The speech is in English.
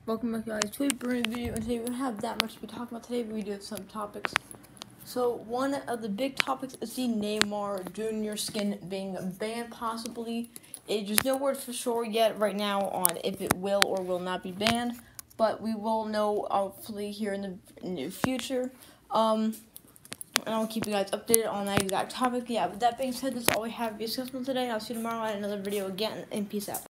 Welcome back, guys, to a brand new video, and today we don't have that much to be talking about today, but we do have some topics. So one of the big topics is the Neymar Junior skin being banned, possibly. There's no word for sure yet right now on if it will or will not be banned, but we will know hopefully here in the near future. And I'll keep you guys updated on that exact topic. Yeah, with that being said, that's all we have to discuss for today. I'll see you tomorrow at another video again, and peace out.